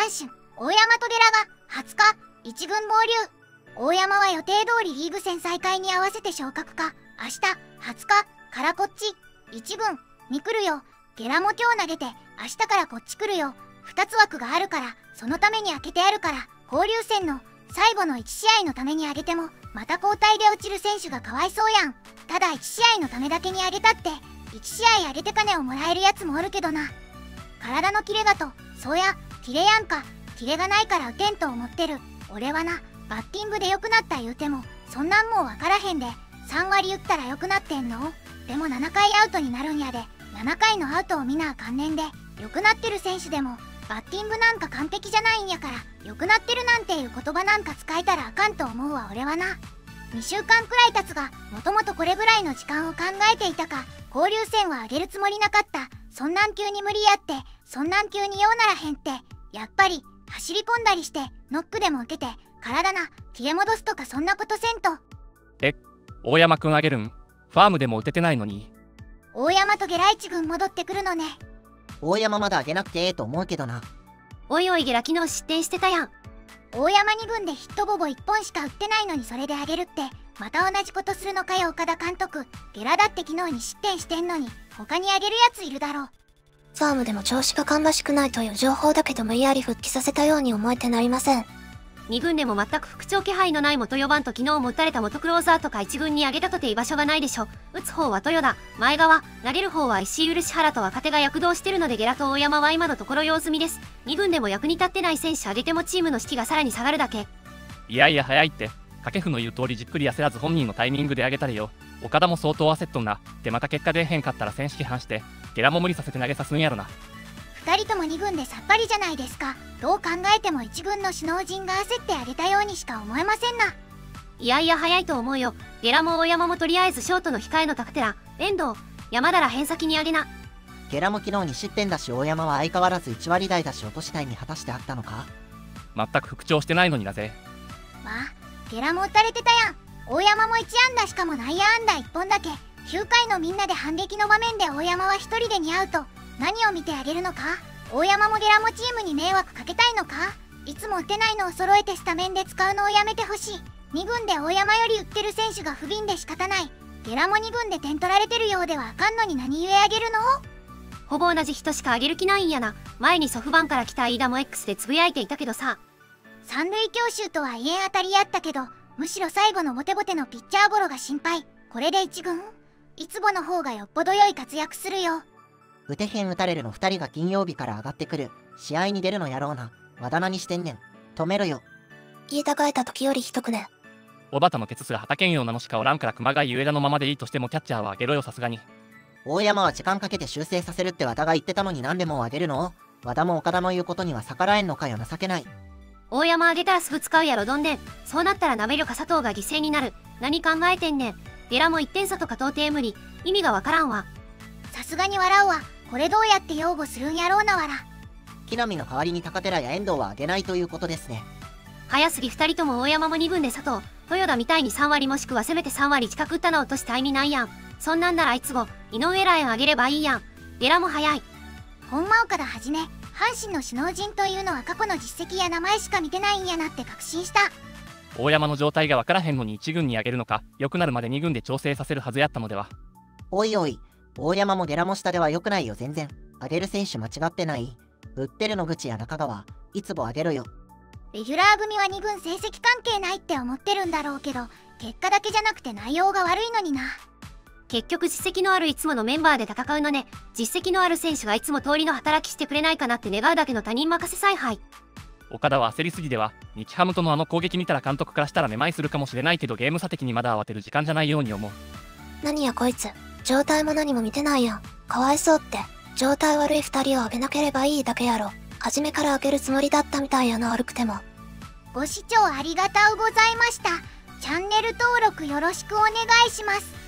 阪神、大山とゲラが20日、1軍合流。大山は予定通りリーグ戦再開に合わせて昇格か、明日、20日からこっち、1軍に来るよ。ゲラも今日投げて、明日からこっち来るよ。2つ枠があるから、そのために開けてあるから、交流戦の最後の1試合のためにあげても、また交代で落ちる選手がかわいそうやん。ただ1試合のためだけにあげたって、1試合あげて金をもらえるやつもおるけどな。体のキレがと、そうや、キレやんか。キレがないから打てんと思ってる。俺はな、バッティングで良くなった言うても、そんなんもう分からへんで。3割打ったら良くなってんの？でも7回アウトになるんやで。7回のアウトを見なあかんねんで。良くなってる選手でも、バッティングなんか完璧じゃないんやから、良くなってるなんていう言葉なんか使えたらあかんと思うわ俺はな。2週間くらい経つが、もともとこれぐらいの時間を考えていたか。交流戦は上げるつもりなかった。そんなん急に無理やって、そんなん急にようならへんって。やっぱり、走り込んだりして、ノックでも受けて、体な、切れ戻すとかそんなことせんと。 大山くんあげるん？ファームでも打ててないのに。 大山とゲラ1軍戻ってくるのね。 大山まだあげなくてええと思うけどな。 おいおいゲラ昨日失点してたやん。 大山2軍でヒットボボ1本しか打ってないのにそれであげるって、また同じことするのかよ岡田監督。ゲラだって昨日に失点してんのに、他にあげるやついるだろう。 ファームでも調子が芳しくないという情報だけど無理やり復帰させたように思えてなりません。 2軍でも全く復調気配のない元4番と昨日も打たれた元クローザーとか1軍に上げたとて居場所がないでしょ。打つ方は豊田、前川、投げる方は石井漆原と若手が躍動してるのでゲラと大山は今のところ用済みです。2軍でも役に立ってない選手上げてもチームの士気がさらに下がるだけ。 いやいや早いって。掛布の言う通りじっくり焦らず本人のタイミングで上げたれよ。岡田も相当焦っとんな。でまた結果出えへんかったら選手批判して、ゲラも無理させて投げさすんやろな。 2人とも2軍でさっぱりじゃないですか。どう考えても1軍の首脳陣が焦ってあげたようにしか思えませんな。 いやいや早いと思うよ。ゲラも大山もとりあえずショートの控えの高寺、遠藤、山田ら偏先に上げな。 ゲラも昨日に失点だし大山は相変わらず1割台だし落とし台に果たしてあったのか。 全く復調してないのになぜ。 まあゲラも打たれてたやん。大山も1安打しかも内野安打1本だけ。9回のみんなで反撃の場面で大山は1人で2アウト。何を見てあげるのか。大山もゲラもチームに迷惑かけたいのか。いつも打てないのを揃えてスタメンで使うのをやめてほしい。2軍で大山より打ってる選手が不憫で仕方ない。ゲラも2軍で点取られてるようではあかんのに何故あげるの。 ほぼ同じ人しかあげる気ないんやな。前にソフバンから来た飯田も X でつぶやいていたけどさ。 三塁強襲とは言えん当たりやったけど、むしろ最後のボテボテのピッチャーゴロが心配。これで1軍いつもの方がよっぽど良い活躍するよ。 打てへん打たれるの2人が金曜日から上がってくる。試合に出るのやろうな。和田何してんねん。止めろよ。 言いたがえた時よりひどくね。 小畑のケツすら畑健陽なのしかおらんから熊谷上田のままでいいとしてもキャッチャーはあげろよさすがに。 大山は時間かけて修正させるって和田が言ってたのに何でもうあげるの。和田も岡田の言うことには逆らえんのかよ情けない。 大山あげたらすぐ使うやろどんでん。そうなったら鍋か佐藤が犠牲になる。何考えてんねん。ゲラも1点差とか到底無理。意味がわからんわ。 さすがに笑うわ。これどうやって擁護するんやろうなわら。 木浪の代わりに高寺や遠藤はあげないということですね。 早すぎ2人とも大山も2軍で佐藤、豊田みたいに3割もしくはせめて3割近く打ったの落とした意味ないやん。そんなんならいつご、井上らへんあげればいいやん。ゲラも早い。 本間岡田はじめ、阪神の首脳陣というのは過去の実績や名前しか見てないんやなって確信した。 大山の状態が分からへんのに1軍に上げるのか、良くなるまで2軍で調整させるはずやったのでは。 おいおい、大山もゲラも下では良くないよ全然。上げる選手間違ってない。売ってる野口や中川、いつも上げろよ。 レギュラー組は2軍成績関係ないって思ってるんだろうけど、結果だけじゃなくて内容が悪いのにな。 結局実績のあるいつものメンバーで戦うのね。実績のある選手がいつも通りの働きしてくれないかなって願うだけの他人任せ采配。 岡田は焦りすぎでは。日ハムとのあの攻撃見たら監督からしたらめまいするかもしれないけどゲーム差的にまだ慌てる時間じゃないように思う。 何やこいつ、状態も何も見てないやん。かわいそうって。状態悪い2人をあげなければいいだけやろ。初めからあげるつもりだったみたいやな悪くても。 ご視聴ありがとうございました。チャンネル登録よろしくお願いします。